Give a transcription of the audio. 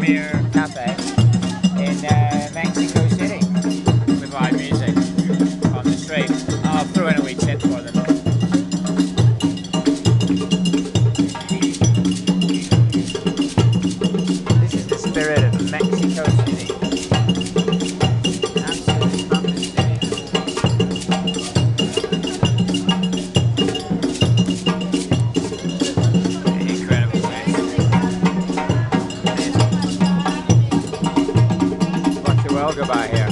premier cafe in Mexico City with live music on the street. I'll throw in a wee tip for them. This is the spirit of Mexico City. Absolutely pumping city. Incredible place. Watch the world go by here.